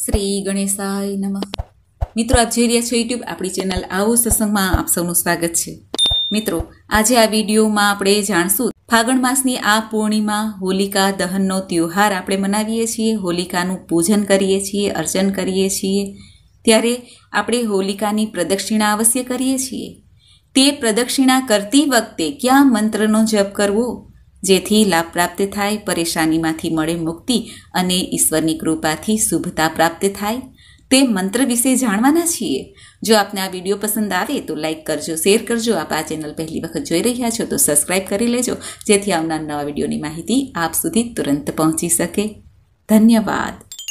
શ્રી ગણેશાય નમઃ। મિત્રો, આપ જોઈ રહ્યા છો યુટ્યુબ આપણી ચેનલ આવો સત્સંગમાં આપ સૌનું સ્વાગત છે। મિત્રો, આજે આ વિડીયોમાં આપણે જાણશું ફાગણ માસની આ પૂર્ણિમા હોલિકા દહનનો તહેવાર આપણે મનાવીએ છીએ, હોલિકાનું પૂજન કરીએ છીએ, અર્ચન કરીએ છીએ। ત્યારે આપણે હોલિકાની પ્રદક્ષિણા અવશ્ય કરીએ છીએ। તે પ્રદક્ષિણા કરતી વખતે કયા મંત્રનો જપ કરવો જેથી લાભ પ્રાપ્ત થાય, પરેશાનીમાંથી મળે મુક્તિ અને ઈશ્વરની કૃપાથી શુભતા પ્રાપ્ત થાય, તે મંત્ર વિશે જાણવાના છીએ। જો આપને આ વિડીયો પસંદ આવે તો લાઇક કરજો, શેર કરજો। આપ આ ચેનલ પહેલી વખત જોઈ રહ્યા છો તો સબસ્ક્રાઇબ કરી લેજો, જેથી આવનાર નવા વિડીયોની માહિતી આપ સુધી તુરંત પહોંચી શકે। ધન્યવાદ।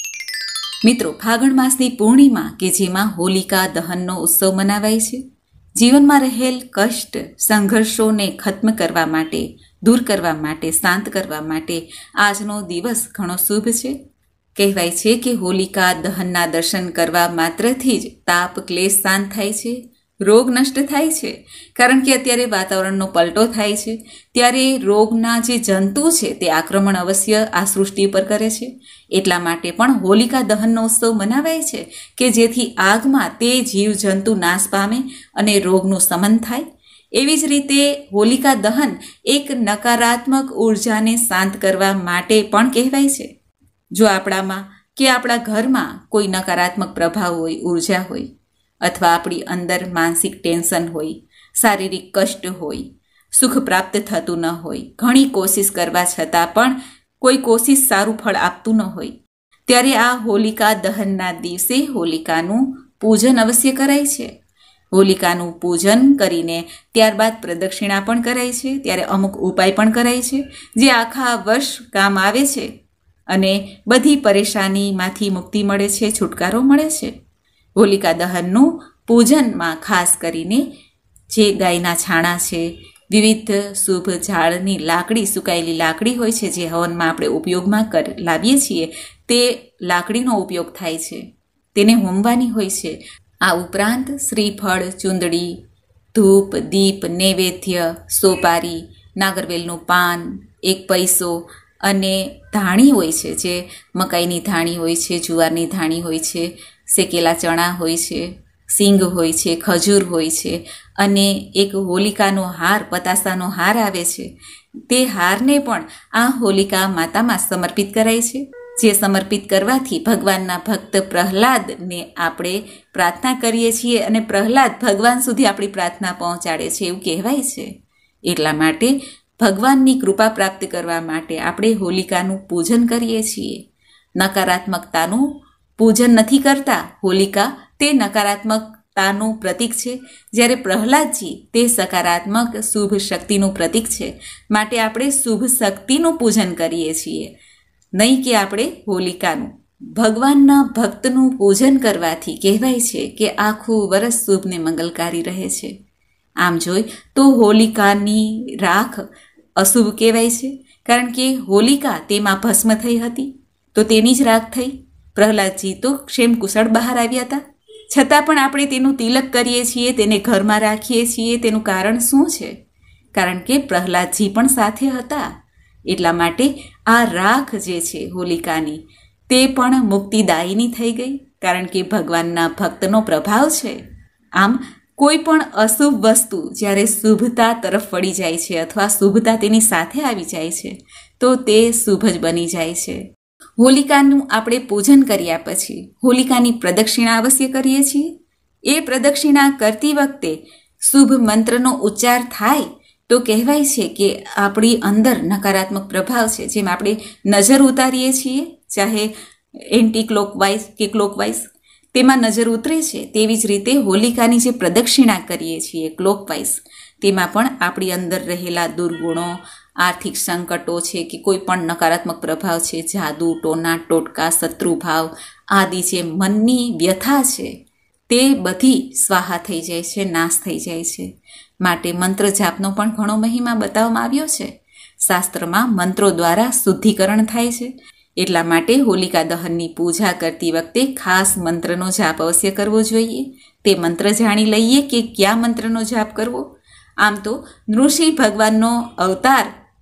મિત્રો, ફાગણ માસની પૂર્ણિમા કે જેમાં હોલિકા દહનનો ઉત્સવ મનાવાય છે, જીવનમાં રહેલ કષ્ટ, સંઘર્ષોને ખત્મ કરવા માટે, દૂર કરવા માટે, શાંત કરવા માટે આજનો દિવસ ઘણો શુભ છે। કહેવાય છે કે હોલિકા દહનના દર્શન કરવા માત્રથી જ તાપ ક્લેશ શાંત થાય છે, રોગ નષ્ટ થાય છે। કારણ કે અત્યારે વાતાવરણનો પલટો થાય છે, ત્યારે રોગના જે જંતુ છે તે આક્રમણ અવશ્ય આ સૃષ્ટિ ઉપર કરે છે। એટલા માટે પણ હોલિકા દહનનો ઉત્સવ મનાવાય છે કે જેથી આગમાં તે જીવજંતુ નાશ પામે અને રોગનું શમન થાય। એવી જ રીતે હોલિકા દહન એક નકારાત્મક ઉર્જાને શાંત કરવા માટે પણ કહેવાય છે। જો આપણામાં કે આપણા ઘરમાં કોઈ નકારાત્મક પ્રભાવ હોય, ઉર્જા હોય, અથવા આપણી અંદર માનસિક ટેન્શન હોય, શારીરિક કષ્ટ હોય, સુખ પ્રાપ્ત થતું ન હોય, ઘણી કોશિશ કરવા છતાં પણ કોઈ કોશિશ સારું ફળ આપતું ન હોય, ત્યારે આ હોલિકા દહનના દિવસે હોલિકાનું પૂજન અવશ્ય કરાય છે। હોલિકાનું પૂજન કરીને ત્યારબાદ પ્રદક્ષિણા પણ કરાય છે। ત્યારે અમુક ઉપાય પણ કરાય છે જે આખા વર્ષ કામ આવે છે અને બધી પરેશાનીમાંથી મુક્તિ મળે છે, છુટકારો મળે છે। હોલિકા દહનનું પૂજનમાં ખાસ કરીને જે ગાયના છાણા છે, વિવિધ શુભ ઝાડની લાકડી, સુકાયેલી લાકડી હોય છે જે હવનમાં આપણે ઉપયોગમાં લાવીએ છીએ, તે લાકડીનો ઉપયોગ થાય છે, તેને હોમવાની હોય છે। આ ઉપરાંત શ્રીફળ, ચૂંદડી, ધૂપ, દીપ, નૈવેદ્ય, સોપારી, નાગરવેલનું પાન, એક પૈસો અને ધાણી હોય છે, જે મકાઈની ધાણી હોય છે, જુવારની ધાણી હોય છે, શેકેલા ચણા હોય છે, સિંગ હોય છે, ખજૂર હોય છે અને એક હોલિકાનો હાર, પતાસાનો હાર આવે છે, તે હારને પણ આ હોલિકા માતામાં સમર્પિત કરાય છે। જે સમર્પિત કરવાથી ભગવાનના ભક્ત પ્રહલાદને આપણે પ્રાર્થના કરીએ છીએ અને પ્રહલાદ ભગવાન સુધી આપણી પ્રાર્થના પહોંચાડે છે એવું કહેવાય છે। એટલા માટે ભગવાનની કૃપા પ્રાપ્ત કરવા માટે આપણે હોલિકાનું પૂજન કરીએ છીએ। નકારાત્મકતાનું પૂજન નથી કરતા। હોલિકા તે નકારાત્મકતાનું પ્રતીક છે, જ્યારે પ્રહલાદજી તે સકારાત્મક શુભ શક્તિનું પ્રતીક છે। માટે આપણે શુભ શક્તિનું પૂજન કરીએ છીએ, નહીં કે આપણે હોલિકાનું। ભગવાનના ભક્તનું પૂજન કરવાથી કહેવાય છે કે આખું વર્ષ શુભ ને મંગલકારી રહે છે। આમ જોઈ તો હોલિકાની રાખ અશુભ કહેવાય છે, કારણ કે હોલિકા તેમાં ભસ્મ થઈ હતી તો તેની જ રાખ થઈ। પ્રહલાદજી તો ક્ષેમ કુશળ બહાર આવ્યા હતા, છતાં પણ આપણે તેનું તિલક કરીએ છીએ, તેને ઘરમાં રાખીએ છીએ। તેનું કારણ શું છે? કારણ કે પ્રહલાદજી પણ સાથે હતા। એટલા માટે આ રાખ જે છે હોલિકાની, તે પણ મુક્તિદાયીની થઈ ગઈ, કારણ કે ભગવાનના ભક્તનો પ્રભાવ છે। આમ કોઈ પણ અશુભ વસ્તુ જ્યારે શુભતા તરફ વળી જાય છે અથવા શુભતા તેની સાથે આવી જાય છે તો તે શુભ જ બની જાય છે। હોલિકાનું આપણે પૂજન કર્યા પછી હોલિકાની પ્રદક્ષિણા અવશ્ય કરીએ છીએ। એ પ્રદક્ષિણા કરતી વખતે શુભ મંત્રનો ઉચ્ચાર થાય તો કહેવાય છે કે આપણી અંદર નકારાત્મક પ્રભાવ છે, જેમ આપણે નજર ઉતારીએ છીએ, ચાહે એન્ટી ક્લોકવાઇઝ કે ક્લોકવાઇઝ, તેમાં નજર ઉતરે છે, તેવી જ રીતે હોલિકાની જે પ્રદક્ષિણા કરીએ છીએ ક્લોકવાઇઝ, તેમાં પણ આપણી અંદર રહેલા દુર્ગુણો, આર્થિક સંકટો છે કે કોઈ પણ નકારાત્મક પ્રભાવ છે, જાદુ, ટોના ટોટકા, શત્રુભાવ આદિ જે મનની વ્યથા છે તે બધી સ્વાહા થઈ જાય છે, નાશ થઈ જાય છે। માટે મંત્ર જાપનો પણ ઘણો મહિમા બતાવવામાં આવ્યો છે। શાસ્ત્રમાં મંત્રો દ્વારા શુદ્ધિકરણ થાય છે। એટલા માટે હોલિકા દહનની પૂજા કરતી વખતે ખાસ મંત્રનો જાપ અવશ્ય કરવો જોઈએ। તે મંત્ર જાણી લઈએ કે કયા મંત્રનો જાપ કરવો। આમ તો નૃસિંહ ભગવાનનો અવતાર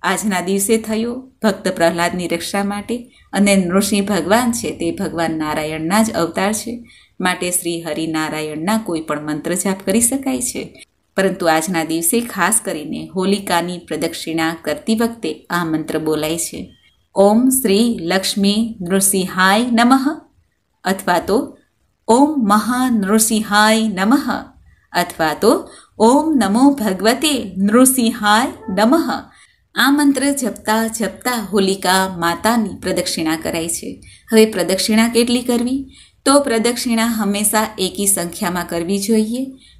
આજના દિવસે થયો ભક્ત પ્રહલાદની રક્ષા માટે, અને નૃસિંહ ભગવાન છે તે ભગવાન નારાયણના જ અવતાર છે, માટે શ્રી હરિનારાયણના કોઈ પણ મંત્ર જાપ કરી શકાય છે. પરંતુ આજના દિવસે ખાસ કરીને હોલિકાની પ્રદક્ષિણા કરતી વખતે આ મંત્ર બોલાય છે: ઓમ શ્રી લક્ષ્મી નૃસિંહાય નમઃ, અથવા તો ઓમ મહાનૃસિંહાય નમઃ, અથવા તો ઓમ નમો ભગવતે નૃસિંહાય નમઃ. આ મંત્ર જપતા જપતા હોલિકા માતાની પ્રદક્ષિણા કરાય છે. હવે પ્રદક્ષિણા કેટલી કરવી? તો પ્રદક્ષિણા હંમેશા એકી સંખ્યામાં કરવી જોઈએ.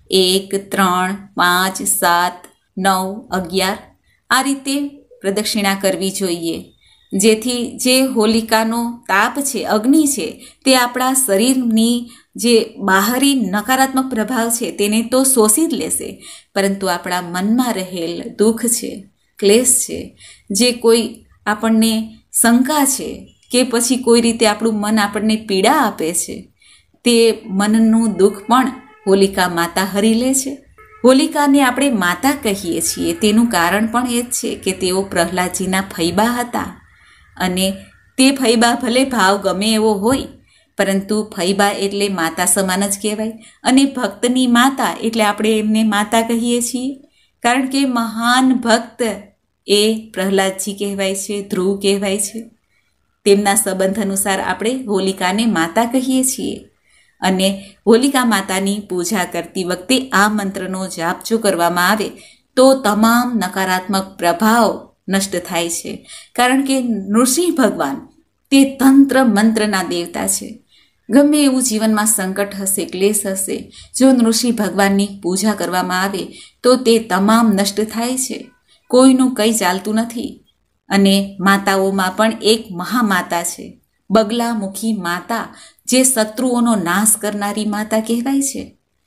1, 3, 5, 7, 9, 11 આ રીતે પ્રદક્ષિણા કરવી જોઈએ, જેથી જે હોલિકાનો તાપ છે, અગ્નિ છે, તે આપણા શરીરની જે બહારી નકારાત્મક પ્રભાવ છે તેને તો શોષી જ લેશે, પરંતુ આપણા મનમાં રહેલ દુઃખ છે, ક્લેશ છે, જે કોઈ આપણને શંકા છે કે પછી કોઈ રીતે આપણું મન આપણને પીડા આપે છે, તે મનનું દુઃખ પણ હોલિકા માતા હરી લે છે. હોલિકાને આપણે માતા કહીએ છીએ તેનું કારણ પણ એ જ છે કે તેઓ પ્રહલાદજીના ફૈબા હતા, અને તે ફૈબા ભલે ભાવ ગમે એવો હોય, પરંતુ ફૈબા એટલે માતા સમાન જ કહેવાય. અને ભક્તની માતા એટલે આપણે એમને માતા કહીએ છીએ, કારણ કે મહાન ભક્ત એ પ્રહલાદજી કહેવાય છે, ધ્રુવ કહેવાય છે. તેમના સંબંધ અનુસાર આપણે હોલિકાને માતા કહીએ છીએ. અને હોલિકા માતાની પૂજા કરતી વખતે આ મંત્રનો જાપ જો કરવામાં આવે તો તમામ નકારાત્મક પ્રભાવ નષ્ટ થાય છે, કારણ કે નૃસિંહ ભગવાન તે તંત્ર મંત્રના દેવતા છે. ગમે એવું જીવનમાં સંકટ હશે, ક્લેશ હશે, જો નૃસિંહ ભગવાનની પૂજા કરવામાં આવે તો તે તમામ નષ્ટ થાય છે. કોઈનું કંઈ ચાલતું નથી. અને માતાઓમાં પણ એક મહામાતા છે, બગલામુખી માતા, જે શત્રુઓનો નાશ કરનારી માતા કહેવાય છે.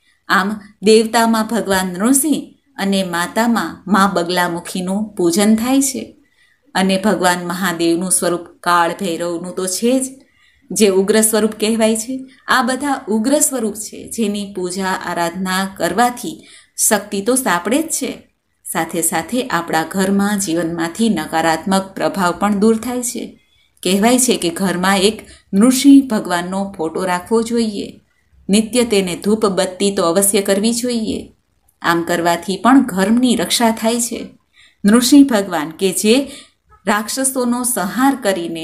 આમ દેવતામાં ભગવાન નૃસિંહ અને માતામાં મા બગલામુખીનું પૂજન થાય છે. અને ભગવાન મહાદેવનું સ્વરૂપ કાળ ભૈરવનું તો છે જ, જે ઉગ્ર સ્વરૂપ કહેવાય છે. આ બધા ઉગ્ર સ્વરૂપ છે જેની પૂજા આરાધના કરવાથી શક્તિ તો સાંપડે જ છે, સાથે સાથે આપણા ઘરમાં જીવનમાંથી નકારાત્મક પ્રભાવ પણ દૂર થાય છે. કહેવાય છે કે ઘરમાં એક નૃસિંહ ભગવાનનો ફોટો રાખવો જોઈએ, નિત્ય તેને ધૂપ બત્તી તો અવશ્ય કરવી જોઈએ. આમ કરવાથી પણ ઘરની રક્ષા થાય છે. નૃસિંહ ભગવાન કે જે રાક્ષસોનો સંહાર કરીને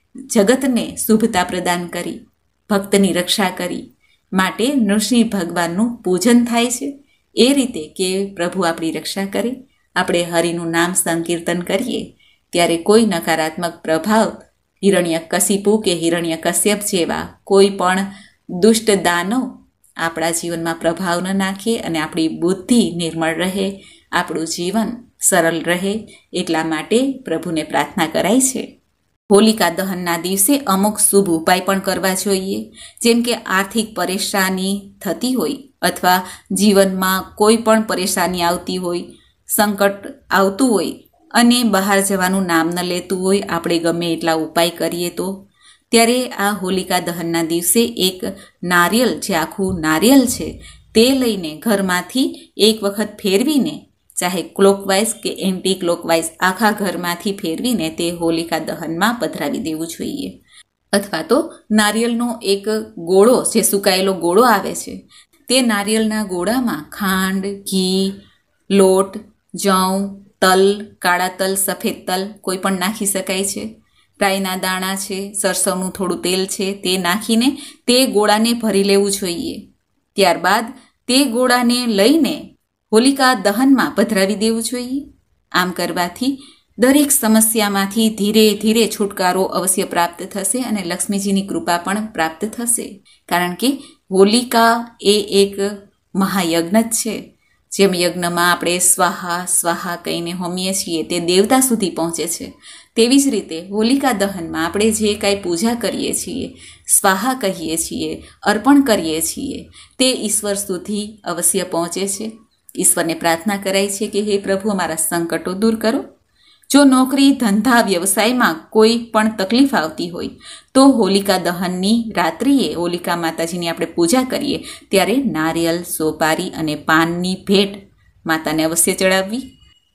જગતને શુભતા પ્રદાન કરી, ભક્તની રક્ષા કરી, માટે નૃસિંહ ભગવાનનું પૂજન થાય છે. એ રીતે કે પ્રભુ આપણી રક્ષા કરે, આપણે હરિનું નામ સંકીર્તન કરીએ ત્યારે કોઈ નકારાત્મક પ્રભાવ હિરણ્યકશિપુ કે હિરણ્યકશ્યપ જેવા કોઈ પણ દુષ્ટ દાનવ આપણા જીવનમાં પ્રભાવ ન નાખે, અને આપણી બુદ્ધિ નિર્મળ રહે, આપણું જીવન સરળ રહે, એટલા માટે પ્રભુને પ્રાર્થના કરાય છે. હોલિકા દહનના દિવસે અમુક શુભ ઉપાય પણ કરવા જોઈએ, જેમ કે આર્થિક પરેશાની થતી હોય અથવા જીવનમાં કોઈ પણ પરેશાની આવતી હોય, સંકટ આવતું હોય અને બહાર જવાનું નામ ન લેતું હોય, આપણે ગમે એટલા ઉપાય કરીએ તો, ત્યારે આ હોલિકા દહનના દિવસે એક નારિયેલ, જે આખું નારિયેલ છે તે લઈને ઘરમાંથી એક વખત ફેરવીને, ચાહે ક્લોકવાઇઝ કે એન્ટી ક્લોકવાઇઝ, આખા ઘરમાંથી ફેરવીને તે હોલિકા દહનમાં પધરાવી દેવું જોઈએ. અથવા તો નારિયેળનો એક ગોળો, જે સુકાયેલો ગોળો આવે છે, તે નારિયેળના ગોળામાં ખાંડ, ઘી, લોટ, જવ, તલ, કાળા તલ, સફેદ તલ કોઈ પણ નાખી શકાય છે, રાઈના દાણા છે, સરસવનું થોડું તેલ છે, તે નાખીને તે ગોળાને ભરી લેવું જોઈએ. ત્યારબાદ તે ગોળાને લઈને હોલિકા દહનમાં પધરાવી દેવું જોઈએ. આમ કરવાથી દરેક સમસ્યામાંથી ધીરે ધીરે છુટકારો અવશ્ય પ્રાપ્ત થશે અને લક્ષ્મીજીની કૃપા પણ પ્રાપ્ત થશે. કારણ કે હોલિકા એ એક મહાયજ્ઞ જ છે. જેમ યજ્ઞમાં આપણે સ્વાહા સ્વાહા કહીને હોમીએ છીએ તે દેવતા સુધી પહોંચે છે, તેવી જ રીતે હોલિકા દહનમાં આપણે જે કાંઈ પૂજા કરીએ છીએ, સ્વાહા કહીએ છીએ, અર્પણ કરીએ છીએ, તે ઈશ્વર સુધી અવશ્ય પહોંચે છે. ઈશ્વરને પ્રાર્થના કરાય છે કે હે પ્રભુ, અમારા સંકટો દૂર કરો. જો નોકરી, ધંધા, વ્યવસાયમાં કોઈ પણ તકલીફ આવતી હોય તો હોલિકા દહનની રાત્રિએ હોલિકા માતાજીની આપણે પૂજા કરીએ ત્યારે નારિયેળ, સોપારી અને પાનની ભેટ માતાને અવશ્ય ચડાવવી.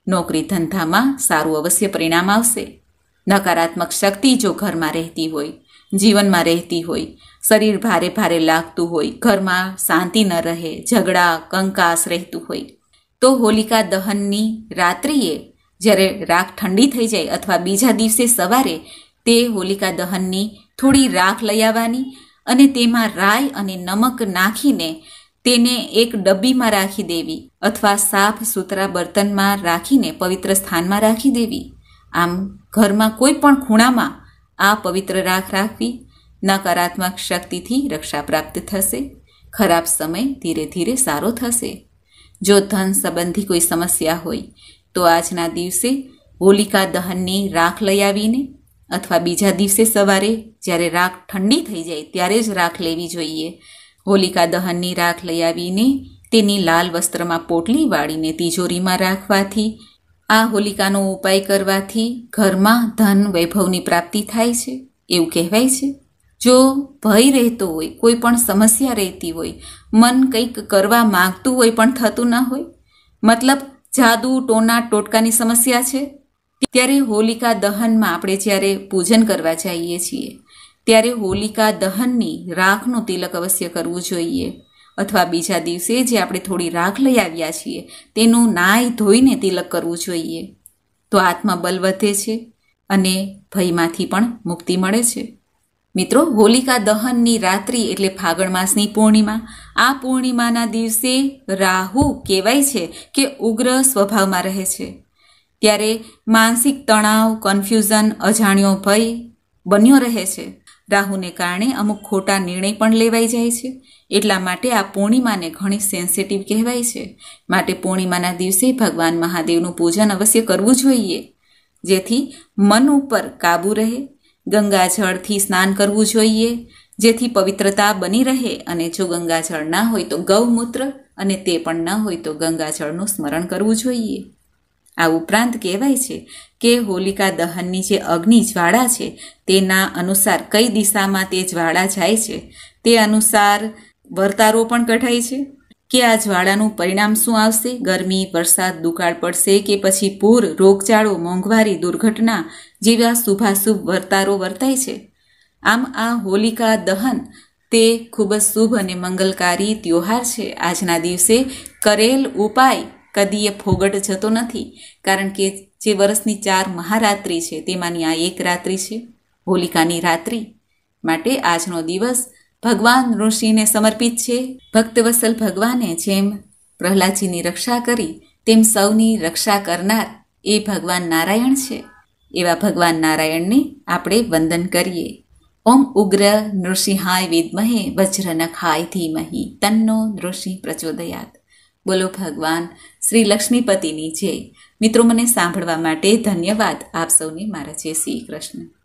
નોકરી ધંધામાં સારું અવશ્ય પરિણામ આવશે. નકારાત્મક શક્તિ જો ઘરમાં રહેતી હોય, જીવનમાં રહેતી હોય, શરીર ભારે ભારે લાગતું હોય, ઘરમાં શાંતિ ન રહે, ઝઘડા કંકાસ રહેતું હોય, તો હોલિકા દહનની રાત્રિએ જ્યારે રાખ ઠંડી થઈ જાય અથવા બીજા દિવસે સવારે તે હોલિકા દહનની થોડી રાખ લઈ આવવાની અને તેમાં રાઈ અને નમક નાખીને તેને એક ડબ્બીમાં રાખી દેવી અથવા સાફ સુથરા બર્તનમાં રાખીને પવિત્ર સ્થાનમાં રાખી દેવી. આમ ઘરમાં કોઈ પણ ખૂણામાં આ પવિત્ર રાખ રાખવી. નકારાત્મક શક્તિથી રક્ષા પ્રાપ્ત થશે. ખરાબ સમય ધીરે ધીરે સારો થશે. જો ધન સંબંધી કોઈ સમસ્યા હોય તો આજના દિવસે હોલિકા દહનની રાખ લઈ આવીને અથવા બીજા દિવસે સવારે જ્યારે રાખ ઠંડી થઈ જાય ત્યારે જ રાખ લેવી જોઈએ. હોલિકા દહનની રાખ લઈ આવીને તેની લાલ વસ્ત્રમાં પોટલી વાળીને તિજોરીમાં રાખવાથી, આ હોલિકાનો ઉપાય કરવાથી ઘરમાં ધન વૈભવની પ્રાપ્તિ થાય છે એવું કહેવાય છે. જો ભય રહેતો હોય, કોઈ પણ સમસ્યા રહેતી હોય, મન કંઈક કરવા માંગતું હોય પણ થતું ન હોય, મતલબ જાદુ ટોના ટોટકાની સમસ્યા છે, ત્યારે હોલિકા દહનમાં આપણે જ્યારે પૂજન કરવા જઈએ છીએ ત્યારે હોલિકા દહનની રાખનું તિલક અવશ્ય કરવું જોઈએ. અથવા બીજા દિવસે જે આપણે થોડી રાખ લઈ આવ્યા છીએ તેનું નાઈ ધોઈને તિલક કરવું જોઈએ. તો આત્મબળ વધે છે અને ભયમાંથી પણ મુક્તિ મળે છે. મિત્રો, હોલિકા દહનની રાત્રિ એટલે ફાગણ માસની પૂર્ણિમા. આ પૂર્ણિમાના દિવસે રાહુ કહેવાય છે કે ઉગ્ર સ્વભાવમાં રહે છે. ત્યારે માનસિક તણાવ, કન્ફ્યુઝન, અજાણ્યો ભય બન્યો રહે છે. રાહુને કારણે અમુક ખોટા નિર્ણય પણ લેવાઈ જાય છે. એટલા માટે આ પૂર્ણિમાને ઘણી સેન્સિટિવ કહેવાય છે. માટે પૂર્ણિમાના દિવસે ભગવાન મહાદેવનું પૂજન અવશ્ય કરવું જોઈએ, જેથી મન ઉપર કાબૂ રહે. ગંગાજળથી સ્નાન કરવું જોઈએ, જેથી પવિત્રતા બની રહે. અને જો ગંગાજળ ના હોય તો ગૌમૂત્ર, અને તે પણ ન હોય તો ગંગાજળનું સ્મરણ કરવું જોઈએ. આ ઉપરાંત કહેવાય છે કે હોલિકા દહનની જે અગ્નિ જ્વાળા છે તેના અનુસાર કઈ દિશામાં તે જ્વાળા જાય છે તે અનુસાર વર્તારો પણ કઢાય છે કે આ જ્વાળાનું પરિણામ શું આવશે. ગરમી, વરસાદ, દુકાળ પડશે કે પછી પૂર, રોગચાળો, મોંઘવારી, દુર્ઘટના જેવા શુભાશુભ વર્તારો વર્તાય છે. આમ આ હોલિકા દહન તે ખૂબ જ શુભ અને મંગલકારી ત્યોહાર છે. આજના દિવસે કરેલ ઉપાય કદીએ ફોગટ જતો નથી, કારણ કે જે વર્ષની 4 મહારાત્રિ છે તેમાંની આ એક રાત્રિ છે, હોલિકાની રાત્રિ. માટે આજનો દિવસ ભગવાન ઋષિને સમર્પિત છે. ભક્તવત્સલ ભગવાને જેમ પ્રહલાદજીની રક્ષા કરી તેમ સૌની રક્ષા કરનાર એ ભગવાન નારાયણ છે. એવા ભગવાન નારાયણને આપણે વંદન કરીએ. ઓમ ઉગ્ર નૃસિંહાય વિદ્મહે વજ્રનખાય ધીમહિ તન્નો નૃસિંહ પ્રચોદયાત. બોલો ભગવાન શ્રી લક્ષ્મીપતિની જય. મિત્રો, મને સાંભળવા માટે ધન્યવાદ. આપ સૌને મારા જય શ્રી કૃષ્ણ.